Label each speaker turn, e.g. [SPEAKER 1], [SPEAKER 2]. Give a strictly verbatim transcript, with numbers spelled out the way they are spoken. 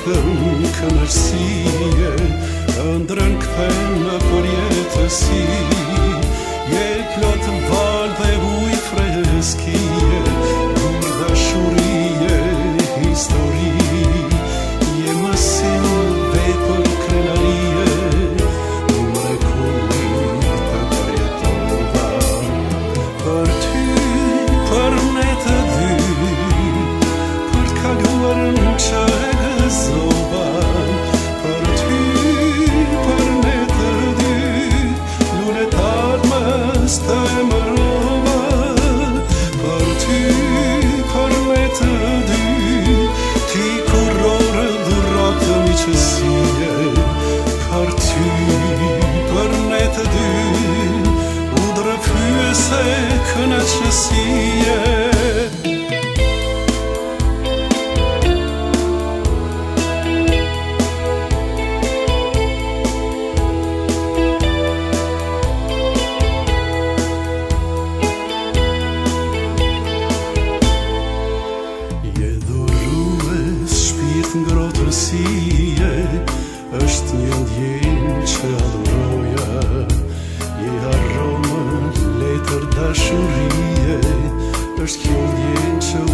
[SPEAKER 1] jetën kënaqësie, ëndrën kthen në përjetësi, je plot val dhe ujë freskie, gur dashurie, histori, je mësim vepër krenarie, mrekulli të përjetova. Për ty, për ne të dy, për kaluarën që e gëzova, për ty, për ne të dy, lulet ardhmës të emërova. Për ty, për ne të dy, ti kurorë dhurat të miqësie. Për ty, për ne të dy, u drefyese kënaqësie. Ngrohtësie është një ndjenjë që adhuroja, je aromën letër dashurie, është kjo ndjenjë që